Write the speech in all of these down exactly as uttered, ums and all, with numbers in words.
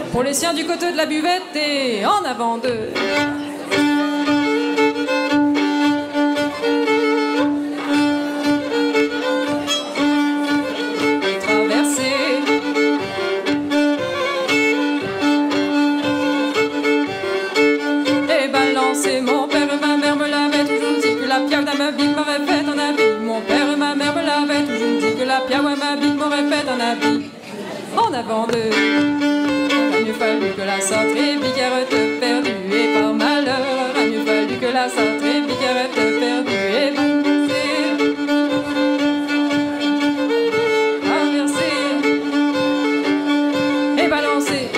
pour les siens du côté de la buvette et en avant d'eux. Mon père et ma mère me l'avaient toujours dit que la piave d'un ma bille m'aurait fait un habit. Mon père et ma mère me l'avaient toujours dit que la piave à ma bille m'aurait fait un habit. En avant d'eux, il a mieux fallu que la centrée bigarette perdue. Et par malheur, il a mieux fallu que la centrée bigarette perdue. Et traverser, traverser et balancer.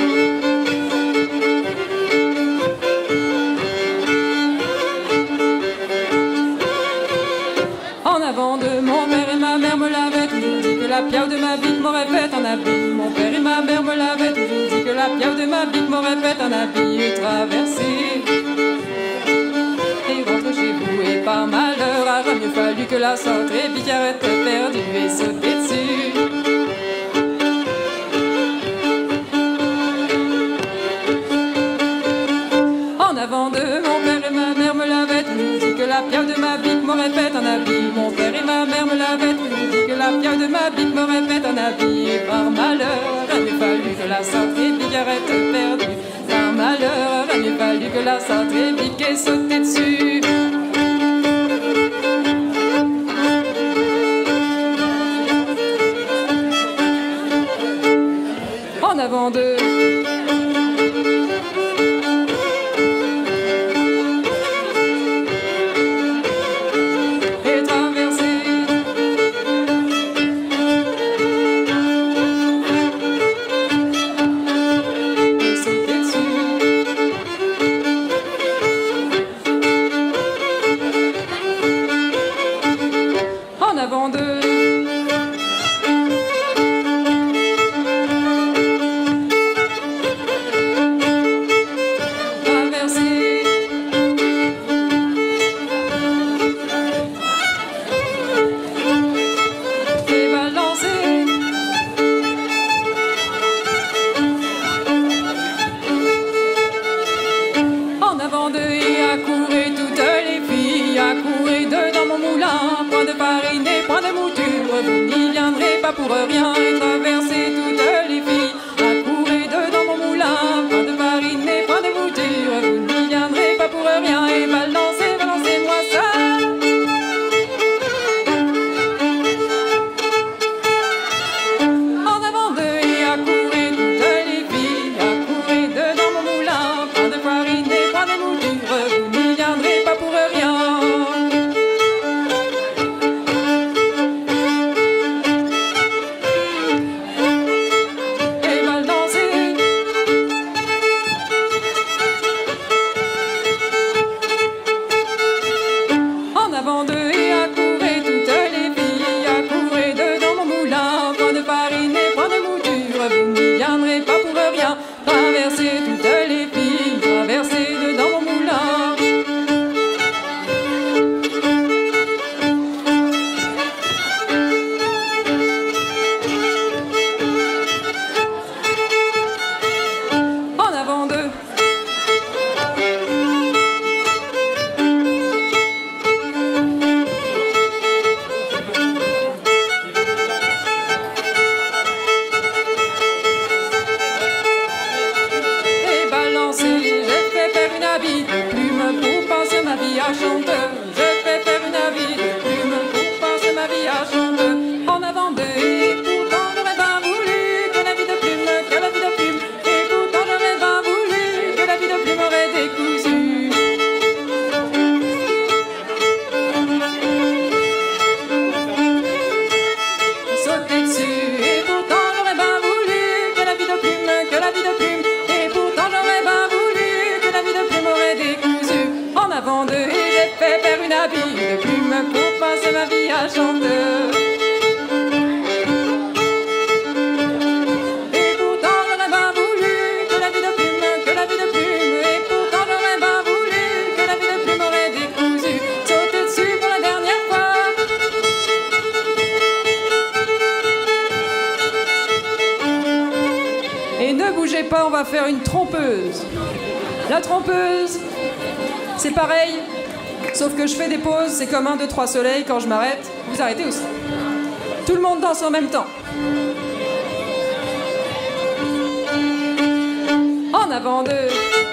En avant d'eux, mon père et ma mère me l'avaient toujours dit que la piave de ma bique m'aurait fait un habit. Mon père et ma mère me l'avaient toujours dit que la piave de ma bique m'aurait fait un habit. Et traverser et rentrer chez vous. Et par malheur, aurait mieux fallu que la centrée bigarette perdue et sauter dessus. En avant d'eux, mon père et ma mère me l'avaient toujours dit que la piave de ma bique m'aurait fait un habit. Mon père et ma mère me l'avaient toujours dit que la piave de ma bique m'aurait fait un habit. Et par malheur, il a mieux fallu que la centrée bigarette perdue. Par malheur, il a mieux fallu que la centrée bique ait sauté dessus. En avant d'eux. En avant d'eux. Traverser et balancer. En avant d'eux et à courir toutes les filles, à courir deux dans mon moulin, point de farine et point de mouture, vous n'y viendrez pas pour rien. Et traverser toutes les filles, à courir deux dans mon moulin, point de farine et point de mouture, vous n'y viendrez pas pour rien. Et balancez, balancez-moi ça. En avant d'eux et à courir toutes les filles, à courir deux dans mon moulin, point de farine et point de mouture, vous n'y viendrez pas pour rien. En avant d'eux et à courir toutes les filles, à courir deux dans mon moulin, point de farine et point de mouture, vous n'y viendrez pas pour rien. Traverser toutes les filles, traverser deux dans mon moulin. En avant d'eux. De plume pour passer ma vie à chanteur. Je fais faire une avis de plume pour passer ma vie à chanteur. En avant d'eux et pourtant j'aurais pas voulu que la vie de plume, que la vie de plume. Et pourtant j'aurais pas voulu que la vie de plume aurait décousu. Sauter dessus. Et pourtant j'aurais pas voulu que la vie de plume, que la vie de plume. Et pourtant j'aurais pas voulu que la vie de plume aurait décousu. En avant d'eux et j'ai fait faire une habille de plume pour passer ma vie à chanteur. Et pourtant j'aurais pas voulu que la vie de plume, que la vie de plume. Et pourtant j'aurais pas voulu que la vie de plume aurait décousu. Sauter dessus pour la dernière fois. Et ne bougez pas, on va faire une trompeuse. La trompeuse, c'est pareil, sauf que je fais des pauses, c'est comme un, deux, trois soleils, quand je m'arrête, vous arrêtez aussi. Tout le monde danse en même temps. En avant deux.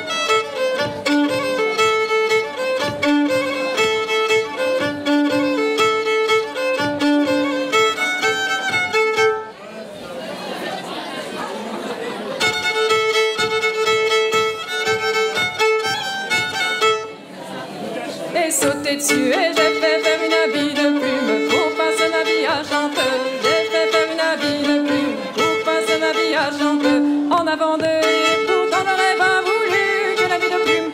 Et sauter dessus et j'ai fait faire une habille de plume pour passer un habillage chanteur. J'ai fait faire une habille de plume pour passer un habillage chanteur. En avant deux, et pourtant j'aurais pas voulu que l'habille de plume,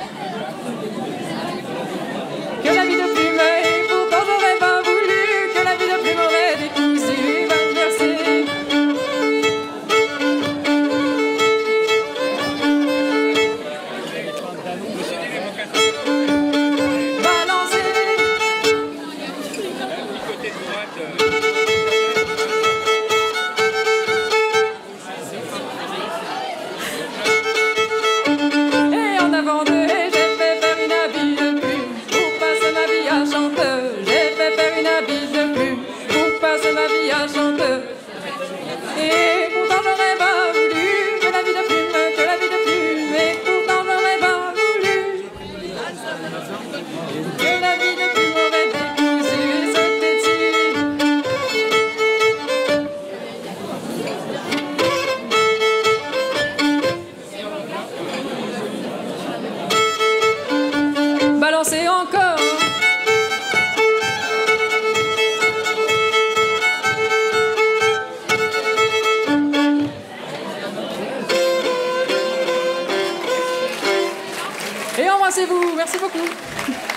que l'habille de plume, et pourtant j'aurais pas voulu que l'habille de plume aurait décousu, bouleversé. Et pourtant j'aurais pas voulu que la vie de plume, que la vie de plume, et pourtant j'aurais pas voulu que la vie de plume aurait décousu et sauté dessus. Balancez encore. Et embrassez-vous, merci beaucoup.